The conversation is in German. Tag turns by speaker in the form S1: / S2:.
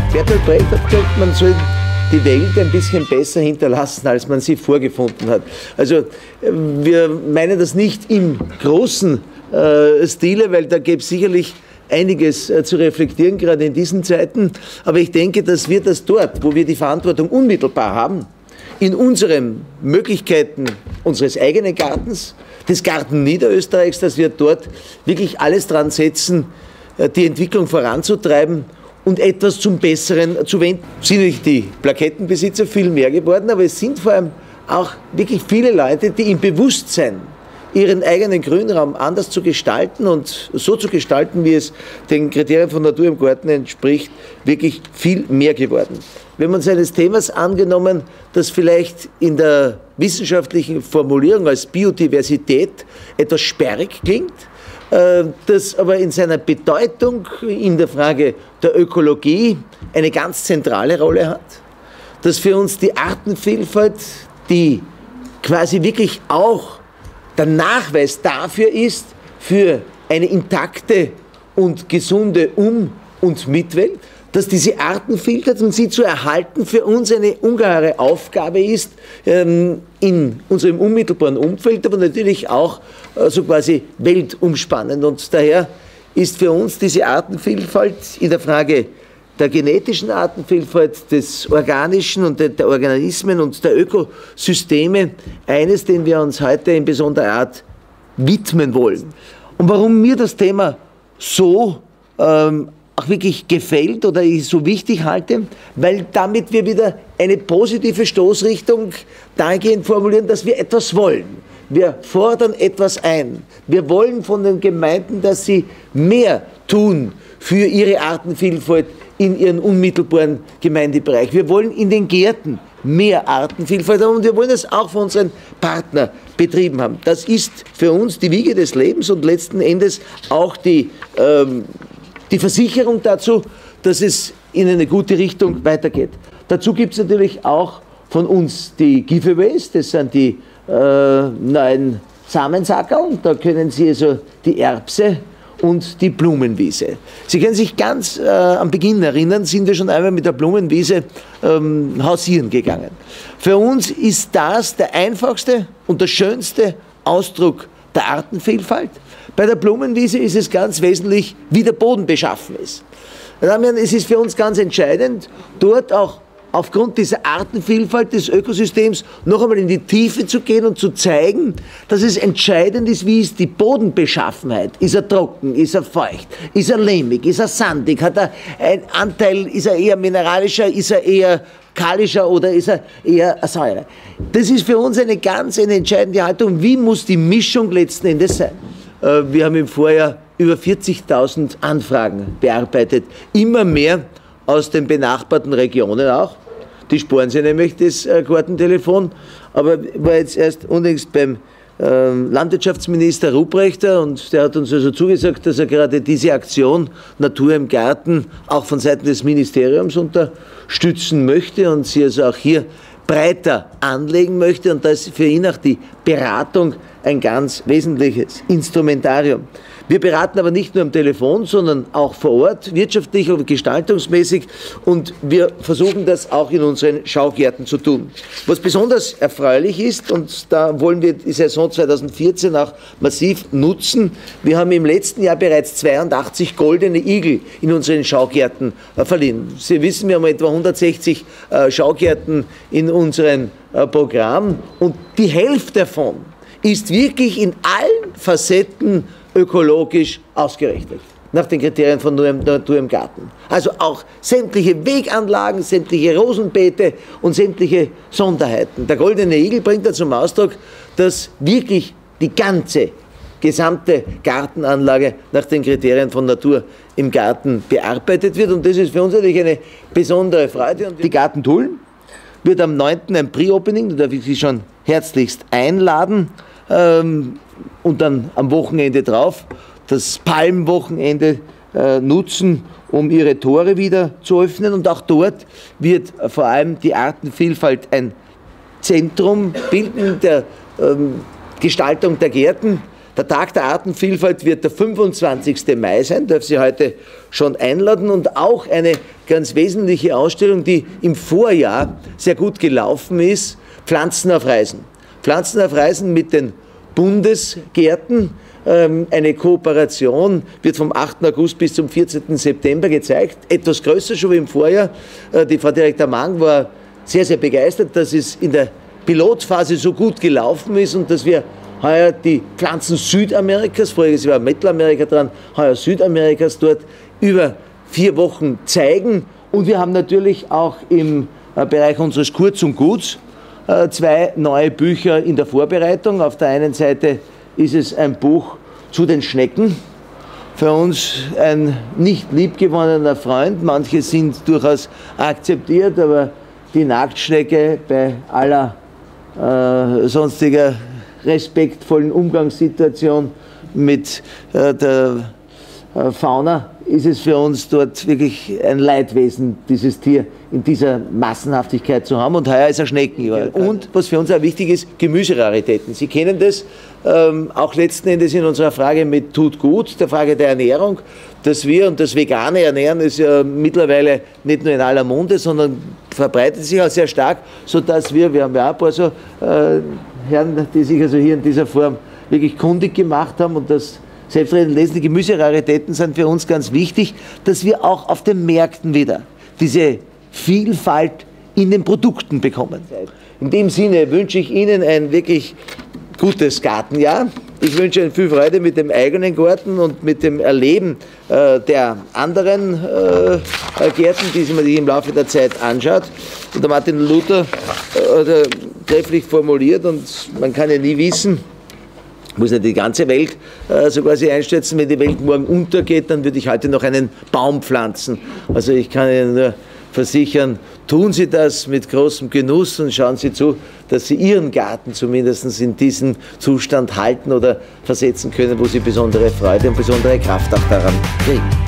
S1: Bertolt Brecht hat gesagt, man soll die Welt ein bisschen besser hinterlassen, als man sie vorgefunden hat. Also wir meinen das nicht im großen Stile, weil da gäbe es sicherlich einiges zu reflektieren, gerade in diesen Zeiten. Aber ich denke, dass wir das dort, wo wir die Verantwortung unmittelbar haben, in unseren Möglichkeiten unseres eigenen Gartens, des Garten Niederösterreichs, dass wir dort wirklich alles dran setzen, die Entwicklung voranzutreiben und etwas zum Besseren zu wenden. Sind nicht die Plakettenbesitzer viel mehr geworden, aber es sind vor allem auch wirklich viele Leute, die im Bewusstsein, ihren eigenen Grünraum anders zu gestalten und so zu gestalten, wie es den Kriterien von Natur im Garten entspricht, wirklich viel mehr geworden. Wir haben uns eines Themas angenommen, das vielleicht in der wissenschaftlichen Formulierung als Biodiversität etwas sperrig klingt, das aber in seiner Bedeutung in der Frage der Ökologie eine ganz zentrale Rolle hat, dass für uns die Artenvielfalt, die quasi wirklich auch der Nachweis dafür ist, für eine intakte und gesunde und Mitwelt, dass diese Artenvielfalt und sie zu erhalten für uns eine ungeheure Aufgabe ist, in unserem unmittelbaren Umfeld, aber natürlich auch so quasi weltumspannend. Und daher ist für uns diese Artenvielfalt in der Frage der genetischen Artenvielfalt, des Organischen und der Organismen und der Ökosysteme eines, dem wir uns heute in besonderer Art widmen wollen. Und warum mir das Thema so auch wirklich gefällt oder ich so wichtig halte, weil damit wir wieder eine positive Stoßrichtung dahingehend formulieren, dass wir etwas wollen. Wir fordern etwas ein. Wir wollen von den Gemeinden, dass sie mehr tun für ihre Artenvielfalt in ihren unmittelbaren Gemeindebereich. Wir wollen in den Gärten mehr Artenvielfalt haben und wir wollen das auch von unseren Partnerbetrieben haben. Das ist für uns die Wiege des Lebens und letzten Endes auch die Versicherung dazu, dass es in eine gute Richtung weitergeht. Dazu gibt es natürlich auch von uns die Giveaways, das sind die neuen Samensackerl, und da können Sie also die Erbse und die Blumenwiese. Sie können sich ganz am Beginn erinnern, sind wir schon einmal mit der Blumenwiese hausieren gegangen. Für uns ist das der einfachste und der schönste Ausdruck der Artenvielfalt. Bei der Blumenwiese ist es ganz wesentlich, wie der Boden beschaffen ist. Es ist für uns ganz entscheidend, dort auch aufgrund dieser Artenvielfalt des Ökosystems noch einmal in die Tiefe zu gehen und zu zeigen, dass es entscheidend ist, wie ist die Bodenbeschaffenheit. Ist er trocken, ist er feucht, ist er lehmig, ist er sandig, hat er einen Anteil, ist er eher mineralischer, ist er eher kalischer oder ist er eher Säure. Das ist für uns eine ganz entscheidende Haltung. Wie muss die Mischung letzten Endes sein? Wir haben im Vorjahr über 40.000 Anfragen bearbeitet, immer mehr aus den benachbarten Regionen auch. Die sparen sich nämlich das Gartentelefon, aber ich war jetzt erst unlängst beim Landwirtschaftsminister Ruprechter und der hat uns also zugesagt, dass er gerade diese Aktion Natur im Garten auch von Seiten des Ministeriums unterstützen möchte und sie also auch hier breiter anlegen möchte, und da ist für ihn auch die Beratung ein ganz wesentliches Instrumentarium. Wir beraten aber nicht nur am Telefon, sondern auch vor Ort, wirtschaftlich und gestaltungsmäßig, und wir versuchen das auch in unseren Schaugärten zu tun. Was besonders erfreulich ist, und da wollen wir die Saison 2014 auch massiv nutzen, wir haben im letzten Jahr bereits 82 goldene Igel in unseren Schaugärten verliehen. Sie wissen, wir haben etwa 160 Schaugärten in unserem Programm und die Hälfte davon ist wirklich in allen Facetten ökologisch ausgerichtet, nach den Kriterien von Natur im Garten. Also auch sämtliche Weganlagen, sämtliche Rosenbeete und sämtliche Sonderheiten. Der goldene Igel bringt da zum Ausdruck, dass wirklich die gesamte Gartenanlage nach den Kriterien von Natur im Garten bearbeitet wird, und das ist für uns natürlich eine besondere Freude. Und die Gartentulln wird am 9. ein Pre-Opening, da darf ich Sie schon herzlichst einladen, und dann am Wochenende drauf das Palmwochenende nutzen, um ihre Tore wieder zu öffnen. Und auch dort wird vor allem die Artenvielfalt ein Zentrum bilden der Gestaltung der Gärten. Der Tag der Artenvielfalt wird der 25. Mai sein, darf Sie heute schon einladen, und auch eine ganz wesentliche Ausstellung, die im Vorjahr sehr gut gelaufen ist, Pflanzen auf Reisen. Pflanzen auf Reisen mit den Bundesgärten. Eine Kooperation wird vom 8. August bis zum 14. September gezeigt, etwas größer schon wie im Vorjahr. Die Frau Direktor Mang war sehr, sehr begeistert, dass es in der Pilotphase so gut gelaufen ist und dass wir heuer die Pflanzen Südamerikas, voriges Jahr war Mittelamerika dran, heuer Südamerikas dort über 4 Wochen zeigen. Und wir haben natürlich auch im Bereich unseres Kurz und Guts 2 neue Bücher in der Vorbereitung. Auf der einen Seite ist es ein Buch zu den Schnecken. Für uns ein nicht liebgewonnener Freund. Manche sind durchaus akzeptiert, aber die Nacktschnecke bei aller sonstiger respektvollen Umgangssituation mit der Fauna ist es für uns dort wirklich ein Leidwesen, dieses Tier in dieser Massenhaftigkeit zu haben. Und heuer ist ein Schneckenjahr. Und was für uns auch wichtig ist, Gemüseraritäten. Sie kennen das auch letzten Endes in unserer Frage mit Tut gut, der Frage der Ernährung, dass wir, und das vegane Ernähren ist ja mittlerweile nicht nur in aller Munde, sondern verbreitet sich auch sehr stark, sodass wir haben ja auch ein paar so Herren, die sich also hier in dieser Form wirklich kundig gemacht haben, und das selbstredend lesen, die Gemüseraritäten sind für uns ganz wichtig, dass wir auch auf den Märkten wieder diese Vielfalt in den Produkten bekommen. In dem Sinne wünsche ich Ihnen ein wirklich gutes Gartenjahr. Ich wünsche Ihnen viel Freude mit dem eigenen Garten und mit dem Erleben der anderen Gärten, die man sich im Laufe der Zeit anschaut. Und der Martin Luther hat trefflich formuliert, und man kann ja nie wissen, muss nicht die ganze Welt so quasi einstürzen. Wenn die Welt morgen untergeht, dann würde ich heute noch einen Baum pflanzen. Also ich kann Ihnen nur versichern, tun Sie das mit großem Genuss und schauen Sie zu, dass Sie Ihren Garten zumindest in diesen Zustand halten oder versetzen können, wo Sie besondere Freude und besondere Kraft auch daran kriegen.